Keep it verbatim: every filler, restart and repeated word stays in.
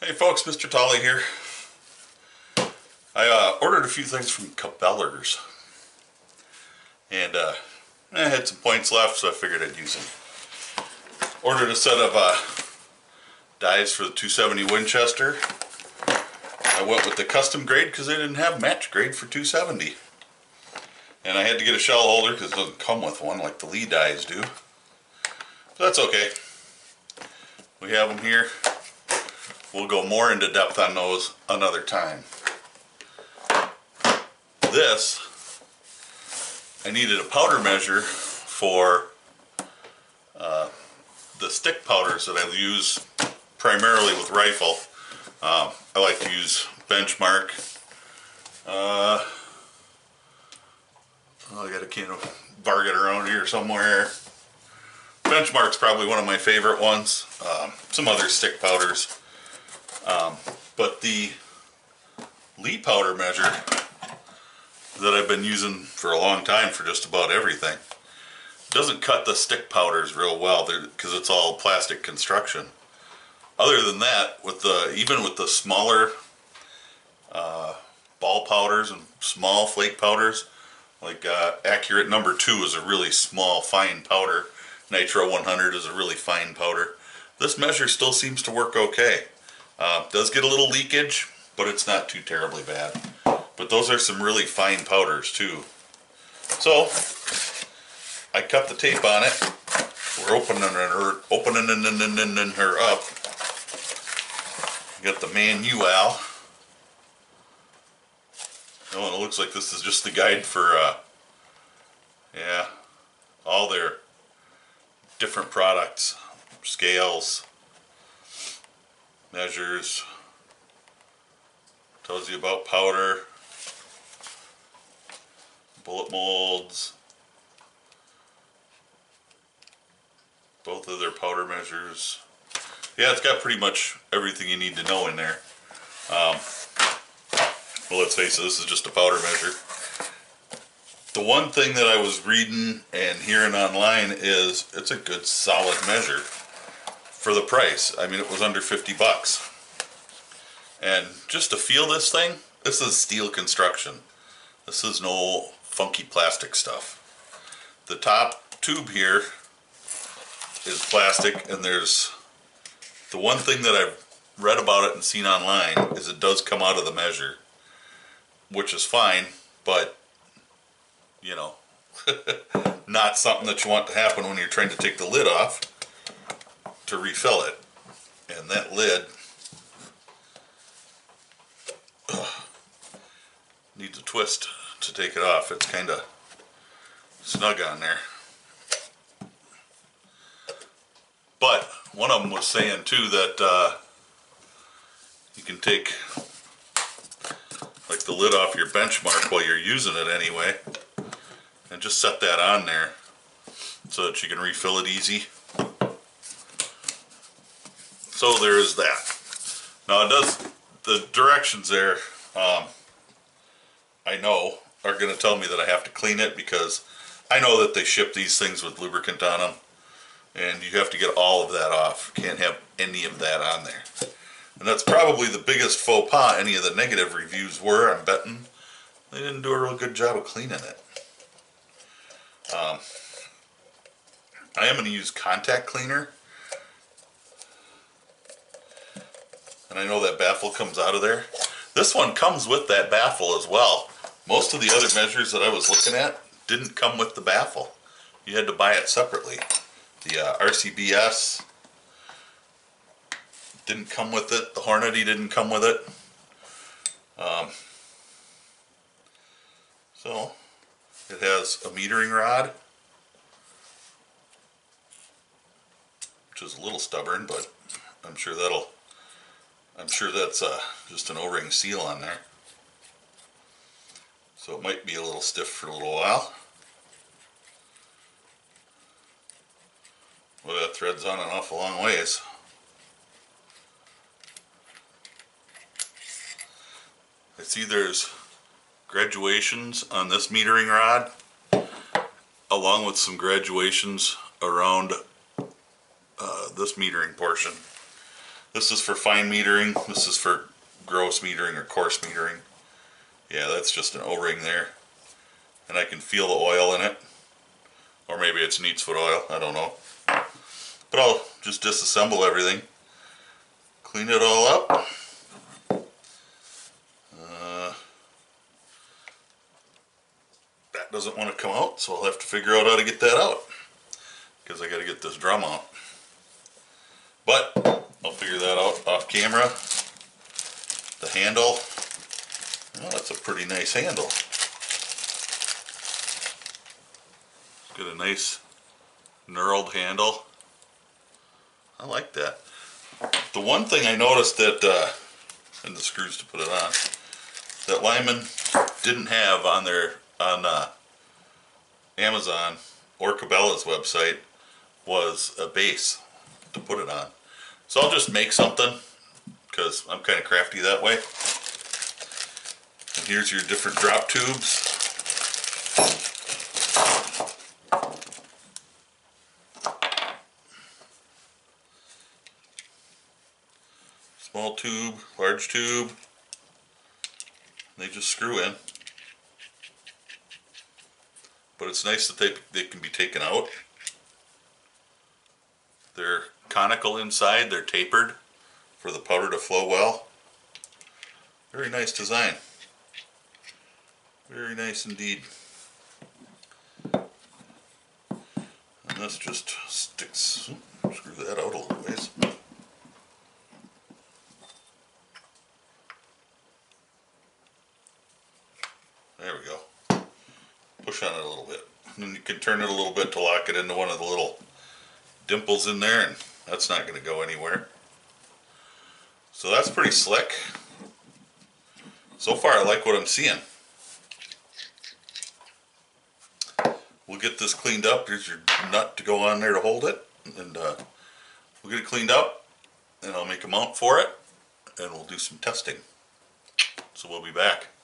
Hey folks, Mister Tolly here. I uh, ordered a few things from Cabela's, and uh, I had some points left, so I figured I'd use them. Ordered a set of uh, dies for the two seventy Winchester. I went with the custom grade because they didn't have match grade for two seventy. And I had to get a shell holder because it doesn't come with one like the Lee dies do. So that's okay. We have them here. We'll go more into depth on those another time. This, I needed a powder measure for uh, the stick powders that I use primarily with rifle. Um, I like to use Benchmark. Uh, oh, I got a can of Varget around here somewhere. Benchmark's probably one of my favorite ones. Um, some other stick powders. Um, but the Lee powder measure that I've been using for a long time for just about everything doesn't cut the stick powders real well because it's all plastic construction. Other than that, with the even with the smaller uh, ball powders and small flake powders, like uh, Accurate number two is a really small fine powder. Nitro one hundred is a really fine powder. This measure still seems to work okay. Uh, does get a little leakage, but it's not too terribly bad. But those are some really fine powders too. So I cut the tape on it. We're opening her, opening her up. Got the manual. Oh, and it looks like this is just the guide for, uh, yeah, all their different products, scales, measures, tells you about powder, bullet molds, both of their powder measures. Yeah, it's got pretty much everything you need to know in there. Um, well, let's face it, this is just a powder measure. The one thing that I was reading and hearing online is it's a good solid measure for the price. I mean, it was under fifty bucks. And just to feel this thing, this is steel construction. This is no funky plastic stuff. The top tube here is plastic, and there's the one thing that I've read about it and seen online is it does come out of the measure, which is fine, but you know, not something that you want to happen when you're trying to take the lid off to refill it. And that lid ugh, needs a twist to take it off. It's kind of snug on there. But one of them was saying too that uh, you can take like the lid off your Benchmark while you're using it anyway, and just set that on there so that you can refill it easy. So there is that. Now it does, the directions there, um, I know, are going to tell me that I have to clean it because I know that they ship these things with lubricant on them, and you have to get all of that off. You can't have any of that on there. And that's probably the biggest faux pas any of the negative reviews were, I'm betting. They didn't do a real good job of cleaning it. Um, I am going to use contact cleaner. And I know that baffle comes out of there. This one comes with that baffle as well. Most of the other measures that I was looking at didn't come with the baffle. You had to buy it separately. The uh, R C B S didn't come with it. The Hornady didn't come with it. Um, so it has a metering rod, which is a little stubborn, but I'm sure that'll I'm sure that's uh, just an O-ring seal on there. So it might be a little stiff for a little while. Well, that thread's on an awful long ways. I see there's graduations on this metering rod, along with some graduations around uh, this metering portion. This is for fine metering. This is for gross metering or coarse metering. Yeah, that's just an O-ring there. And I can feel the oil in it. Or maybe it's neatsfoot oil, I don't know. But I'll just disassemble everything. Clean it all up. Uh, that doesn't want to come out, so I'll have to figure out how to get that out. Because I got to get this drum out. But I'll figure that out off camera. The handle. Well, that's a pretty nice handle. Got a nice knurled handle. I like that. The one thing I noticed that, uh, and the screws to put it on, that Lyman didn't have on their on uh, Amazon or Cabela's website was a base to put it on. So I'll just make something because I'm kind of crafty that way. And here's your different drop tubes. Small tube, large tube. They just screw in. But it's nice that they, they can be taken out. They're conical inside, they're tapered for the powder to flow well. Very nice design. Very nice indeed. And this just sticks. Screw that out a little ways. There we go. Push on it a little bit. And then you can turn it a little bit to lock it into one of the little dimples in there, and that's not going to go anywhere. So that's pretty slick. So far I like what I'm seeing. We'll get this cleaned up. Here's your nut to go on there to hold it. And uh, we'll get it cleaned up, and I'll make a mount for it, and we'll do some testing. So we'll be back.